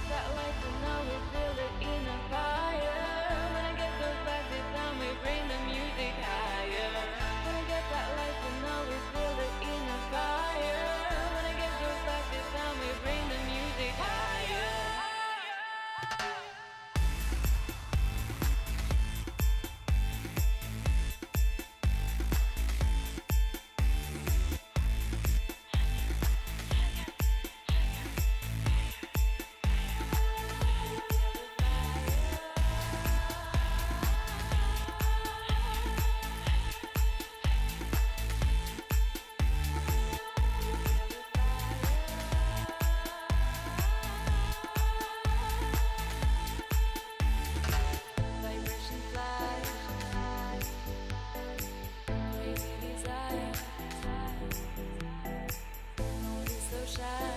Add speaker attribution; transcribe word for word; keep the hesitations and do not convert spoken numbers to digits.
Speaker 1: that light and now we feel it in a fire. When I get those glasses down, we bring the music higher. When I get that light and now we feel it in a fire. When I get those glasses down, we bring the music higher. Shine.